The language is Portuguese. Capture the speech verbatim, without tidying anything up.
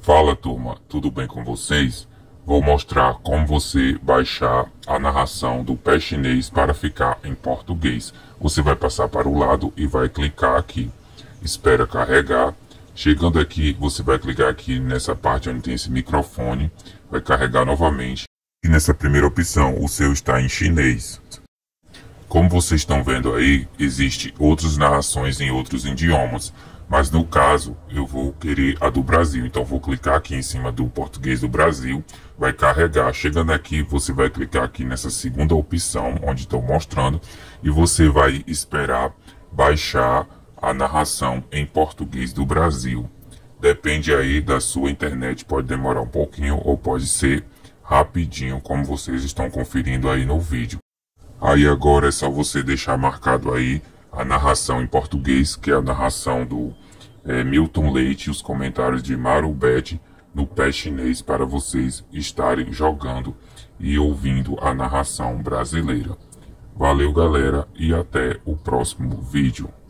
Fala turma, tudo bem com vocês? Vou mostrar como você baixar a narração do pé chinês para ficar em português. Você vai passar para o lado e vai clicar aqui. Espera carregar. Chegando aqui, você vai clicar aqui nessa parte onde tem esse microfone. Vai carregar novamente. E nessa primeira opção, o seu está em chinês. Como vocês estão vendo aí, existem outras narrações em outros idiomas. Mas no caso, eu vou querer a do Brasil. Então vou clicar aqui em cima do português do Brasil. Vai carregar. Chegando aqui, você vai clicar aqui nessa segunda opção, onde estou mostrando. E você vai esperar baixar a narração em português do Brasil. Depende aí da sua internet. Pode demorar um pouquinho ou pode ser rapidinho, como vocês estão conferindo aí no vídeo. Aí agora é só você deixar marcado aí a narração em português, que é a narração do é, Milton Leite e os comentários de Marubete no pé chinês, para vocês estarem jogando e ouvindo a narração brasileira. Valeu galera e até o próximo vídeo.